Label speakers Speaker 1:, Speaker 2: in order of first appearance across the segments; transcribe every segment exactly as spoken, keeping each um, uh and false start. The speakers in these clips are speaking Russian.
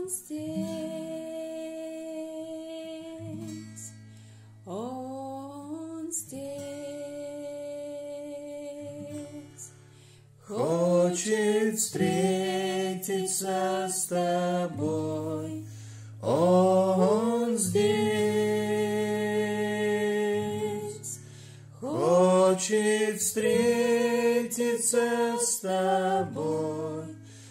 Speaker 1: Он здесь, Он здесь,
Speaker 2: хочет встретиться с тобой. Он здесь, хочет встретиться с тобой,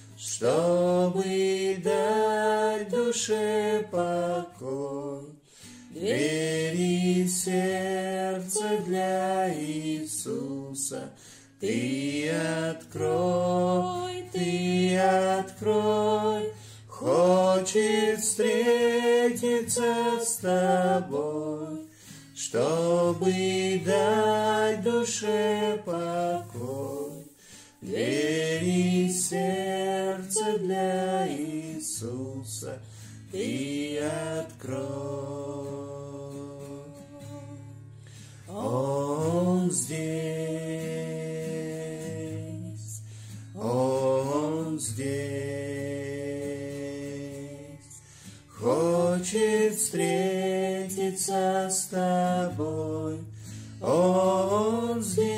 Speaker 2: чтобы дать душе покой. Двери сердца для Иисуса ты открой, ты открой. Хочет встретиться с тобой, чтобы дать душе покой. Двери сердца для Иисуса ты открой. Он здесь, Он здесь, хочет встретиться с тобой. Он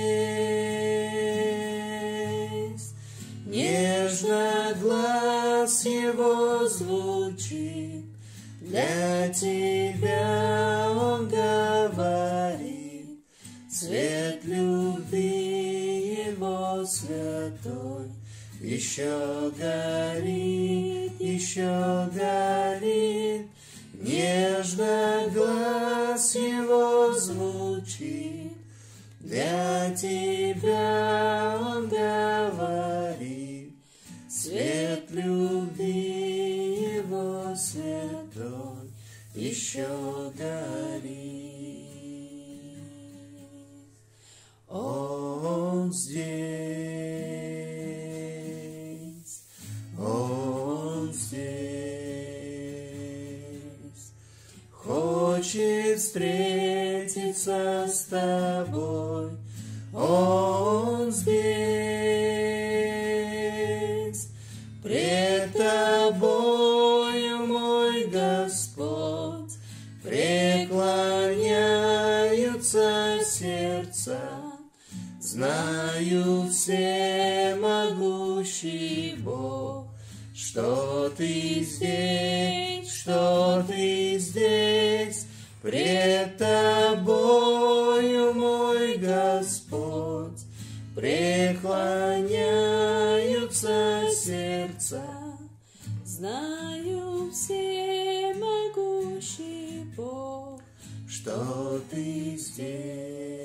Speaker 2: здесь, нежно глаз его звучит, для тебя он говорит. Свет любви его святой еще горит, еще горит. Нежно глаз его звучит, для тебя он говорит. Свет любви его святой еще горит. Он здесь, Он здесь, хочет встретиться с тобой. Он здесь, пред тобою, мой Господь, преклоняются сердца. Знаю, всемогущий Бог, что ты здесь, что ты здесь, пред тобою, мой Господь, преклоняются сердца.
Speaker 1: знаю, всемогущий Бог,
Speaker 2: Что ты здесь.